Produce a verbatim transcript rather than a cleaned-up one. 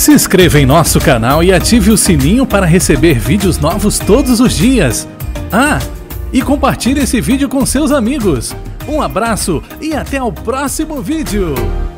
Se inscreva em nosso canal e ative o sininho para receber vídeos novos todos os dias. Ah, e compartilhe esse vídeo com seus amigos. Um abraço e até o próximo vídeo!